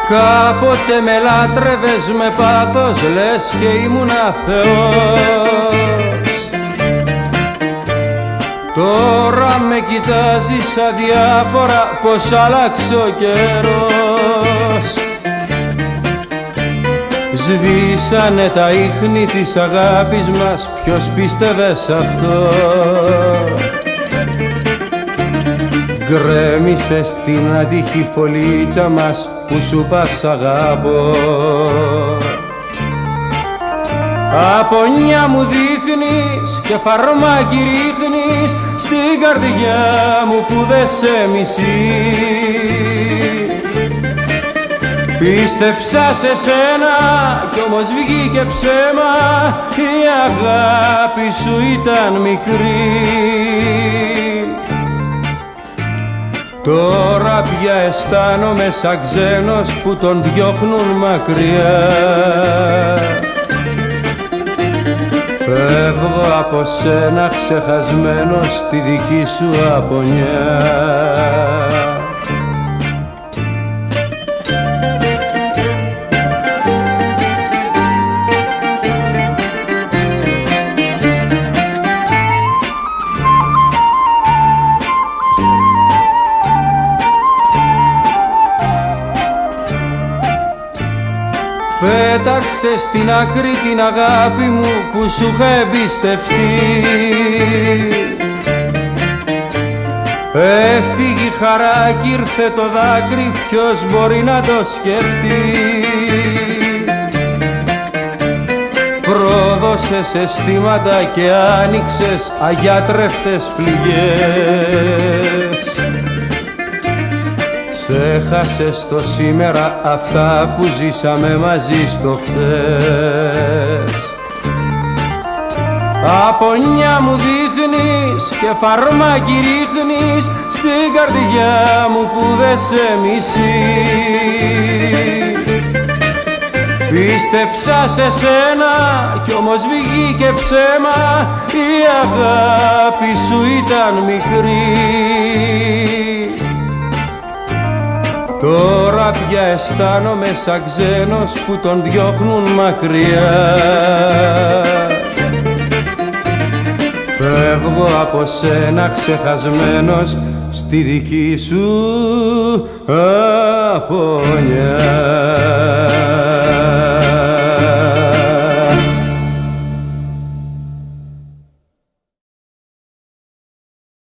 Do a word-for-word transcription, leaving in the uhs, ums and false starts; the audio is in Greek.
Κάποτε με λάτρευες με πάθος, λες και ήμουνα Θεός. Τώρα με κοιτάζεις αδιάφορα πως άλλαξε ο καιρός. Σβήσανε τα ίχνη της αγάπης μας, ποιος πίστευε σ' αυτό. Γκρέμισες την ατυχή φωλίτσα μας που σου πας αγάπω. Απονιά μου δείχνεις και φαρμάκι ρίχνεις στην καρδιά μου που δε σε μισεί. Πίστεψα σε σένα κι όμως βγήκε ψέμα, η αγάπη σου ήταν μικρή. Τώρα πια αισθάνομαι σαν ξένος που τον διώχνουν μακριά. Φεύγω από σένα ξεχασμένος στη δική σου απονιά. Πέταξε στην άκρη την αγάπη μου που σου είχα εμπιστευτεί. Έφυγε η χαρά κι ήρθε το δάκρυ, ποιος μπορεί να το σκεφτεί. Πρόδωσες αισθήματα και άνοιξες αγιάτρευτες πληγές. Ξέχασες το σήμερα αυτά που ζήσαμε μαζί στο χθες. Απονιά μου δείχνεις και φαρμάκι ρίχνεις στην καρδιά μου που δε σε μισεί. Πίστεψα σε σένα κι όμως βγήκε ψέμα, η αγάπη σου ήταν μικρή. Τώρα πια αισθάνομαι σαν ξένος που τον διώχνουν μακριά. Φεύγω από σένα ξεχασμένος στη δική σου απονιά.